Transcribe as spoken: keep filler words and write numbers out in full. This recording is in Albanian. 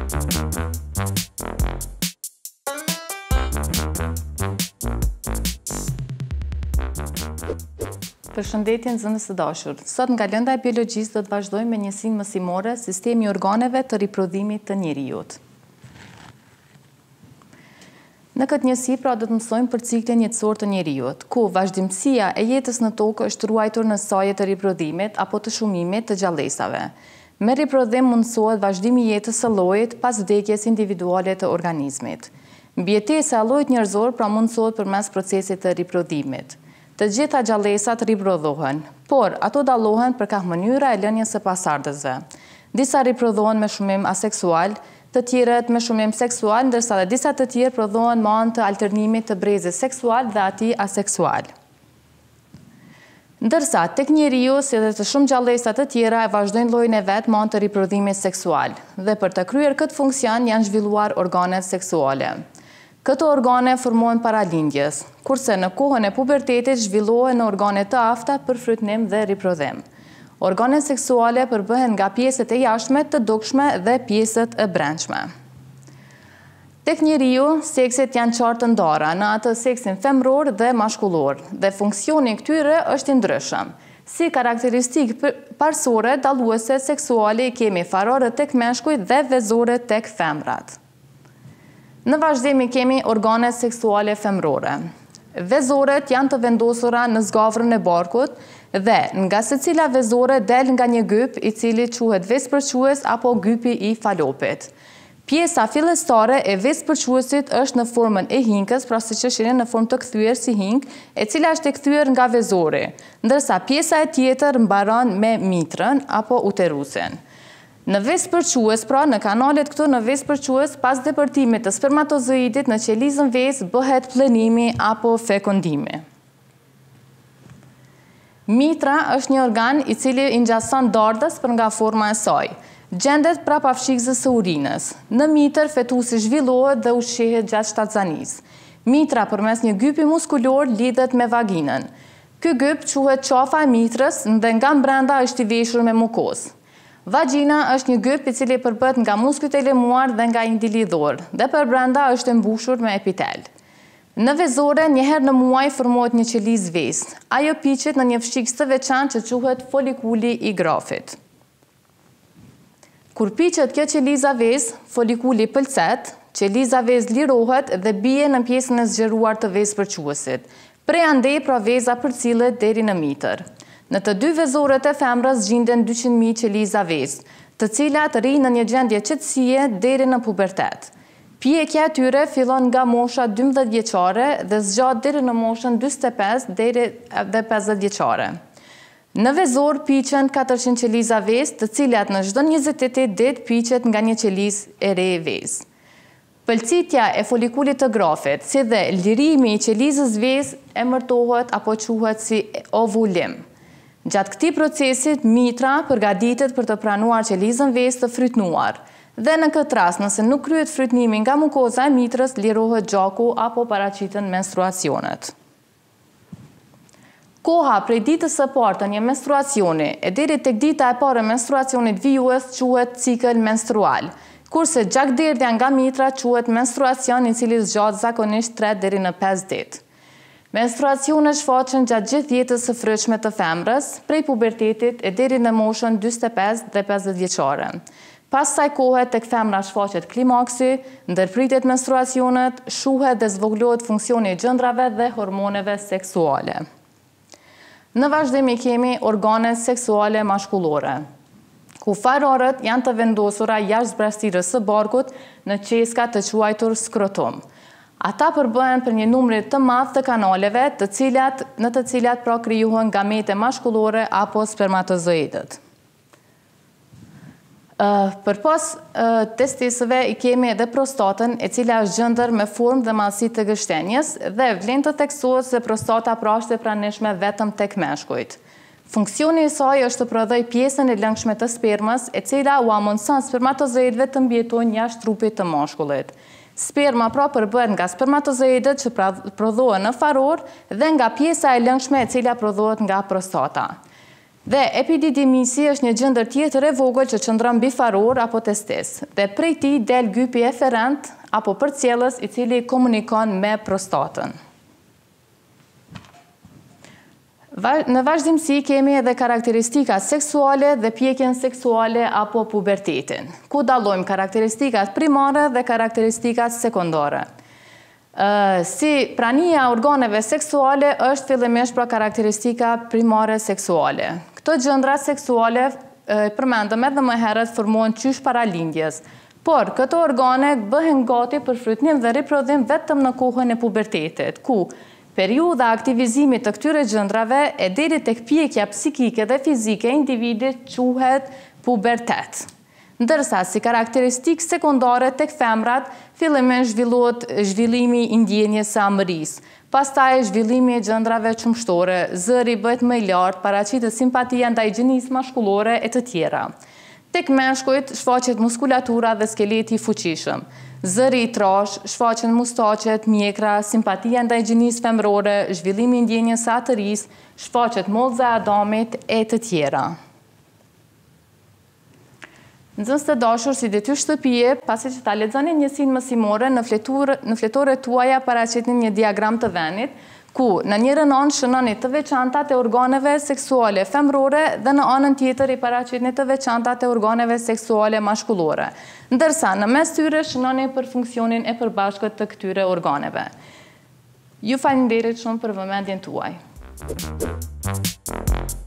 Përshëndetje nxënës të dashur. Sot nga lënda e biologjisë do të vazhdojmë me njësinë mësimore sistemi organeve të riprodhimit të njerëzit. Në këtë njësi pra do të mësojmë për ciklin jetësor të njerëzit, ku vazhdimësia e jetës në tokë është ruajtur në saje të riprodhimit apo të shumimit të gjallësave. Me riprodhim mundësohet vazhdimi i jetës së llojit pas vdekjes individuale të organizmit. Mbijetesa e llojit njerëzor pra mundësohet përmes procesit të riprodhimit. Të gjitha gjallësat riprodhohen, por ato dallohen për ka mënyra e lënies së pasardhësve. Disa riprodhohen me shumim aseksual, të tjerët me shumim seksual, ndërsa dhe disa të tjerë prodhohen me anë të alternimit të brezit seksual dhe atij aseksual. Ndërsa tek njeriu, si dhe të shumë gjallësa të tjera, e vazhdojnë llojin e vet me anë të riprodhimit seksual, dhe për të kryer këtë funksion janë zhvilluar organet seksuale. Këto organe formohen para lindjes, kurse në kohën e pubertetit zhvillohen në organe të afta për frytnim dhe riprodhim. Organet seksuale përbëhen nga pjesët e jashtme, të dukshme dhe pjesët e brendshme. Tek njeriu, sekset janë qartë ndara në atë seksin femror dhe mashkullor, dhe funksioni këtyre është i ndryshëm. Si karakteristikë parsore dalluese seksuale kemi farore tek meshkujt dhe vezore tek femrat. Në vazhdimi kemi organet seksuale femrore. Vezoret janë të vendosura në zgavrën e barkut dhe nga secila vezore del nga një gyp i cili quhet vespërques apo gypi i falopit. Pjesa fillestare e vespërquesit është në formën e hinkës, pra siç është në formë të kthyer si hink, e cila është e kthyer nga vezori, ndërsa pjesa e tjetër mbaron me mitrën apo uterusin. Në vespërques, pra në kanalet këtu në vespërques, pas depërtimit të spermatozoidit në qelizën vezë bëhet plenimi apo fekundimi. Mitra është një organ i cili i ngjason dardhës për nga forma e saj. Gjendet prapa fshikëzës së urinës. Në mitër fetusi zhvillohet dhe ushqehet gjatë shtatzanisë. Mitra përmes një gypi muskulor lidhet me vaginën. Ky gyp quhet qafa e mitrës dhe nga brenda është i veshur me mukosë. Vagina është një gyp i cili përbëhet nga muskujt e lemuar dhe nga indi lidhor, dhe për brenda është e mbushur me epitel. Në vezore, njëherë në muaj formohet një qelizë vezë. Ajo piqet në një fshikës të veçantë që quhet folikuli i grafit. Kur piqet kjo qeliza vezë, folikuli pëlqet, qeliza vezë lirohet dhe bie në pjesën e zgjeruar të vespërquesit. Prej andej pra veza përcillet deri në mitër. Në të dy vezoret e femrës gjenden dyqind mijë qeliza vezë, të cilat rrinë në një gjendje qetësie deri në pubertet. Pjekja e tyre fillon nga mosha dymbëdhjetë vjeçare dhe zgjat deri në moshën dyzet e pesë deri dhe pesëdhjetë vjeçare. Në vezor piqen katërqind qeliza vezë, të cilat në çdo njëzet e tetë ditë piqet nga një qelizë e re vezë. Pëlqitja e folikulit të grafit, si dhe lirimi i qelizës vezë emërtohet apo quhet si ovulim. Gjatë këtij procesit, mitra përgatitet për të pranuar qelizën vezë të frytnuar, dhe në këtë rast, nëse nuk kryhet frytnimi nga mukoza e mitrës, lirohet gjaku apo paraqiten menstruacionet. Koha prej ditës së parë të një menstruacioni e deri tek dita e parë e menstruacionit vijues quhet cikël menstrual, kurse gjakderdhja nga mitra quhet menstruacion, i cili zgjat zakonisht tre deri në pesë ditë. Menstruacionet shfaqen gjatë gjithë jetës së fryqme të femrës, prej pubertetit e deri në moshën dyzet e pesë dhe pesëdhjetë vjeçare. Pas saj kohe tek femra shfaqet klimaksi, ndërpritet menstruacionet, shuhet dhe zvogëlohet funksioni i gjëndrave dhe hormoneve seksuale. Në vazhdim kemi organet seksuale mashkullore, ku farorët janë të vendosura jashtë zbrastirës së barkut në qeska të quajtur skrotum. Ata përbëhen për një numër të madh të kanaleve, të cilat në të cilat pra krijohen gamete mashkullore apo spermatozoidët. Uh, për pas uh, testisëve i kemi edhe prostatën, e cila është gjendër me formë dhe madhësi të gështenjes, dhe vlen të theksohet se prostata pra është e pranishme vetëm tek meshkujt. Funksioni i saj është të prodhoj pjesën e lëngshme të spermës, e cila u amundson spermatozoidëve të mbjetojnë jashtë trupit të mashkullit. Sperma pra përbëhet nga spermatozoidët që prodhohen në faror dhe nga pjesa e lëngshme e cila prodhohet nga prostata. Dhe epididimisi është një gjendër tjetër e vogël që qëndron mbi farur apo testes, dhe prej tij del gypi eferent apo përcjellës i cili komunikon me prostatën. Në vazhdimsi kemi edhe karakteristikat seksuale dhe pjekjen seksuale apo pubertetin, ku dallojmë karakteristikat primare dhe karakteristikat sekondare. Si prania organeve seksuale është fillimisht pra karakteristika primare seksuale. Këto gjëndra seksuale, përmendëm edhe më herët, formohen qysh para lindjes, por këto organe bëhen gati për frytnim dhe riprodhim vetëm në kohën e pubertetit, ku periudha aktivizimit të këtyre gjëndrave e deri tek pjekja psikike dhe fizike e individit quhet pubertet. Ndërsa si karakteristikë sekundare tek femrat, fillimisht zhvillohet zhvillimi i ndjenjes së amërisë, pastaj zhvillimi i gjëndrave qumshtore, zëri bëhet më i lartë, paraqitet simpatia ndaj gjinisë mashkullore e të tjera. Tek meshkujt shfaqet muskulatura dhe skeleti i fuqishëm. Zëri i trash, shfaqen mustaqet, mjekra, simpatia ndaj gjinisë femërore, zhvillimi i ndjenjes së atërisë, shfaqet mollza e Adamit e të tjera. Nxënës të dashur, si detyrë shtëpie, pasi që ta lexoni njësinë mësimore, në fletoret tuaja paraqitni një diagram të venit, ku në njërën anë shënoni të veçantat e organeve seksuale femërore dhe në anën tjetër i paraqitni të veçantat e organeve seksuale mashkullore. Ndërsa në mes tyre shënoni për funksionin e përbashkët të këtyre organeve. Ju falenderit shumë për vëmendjen tuaj.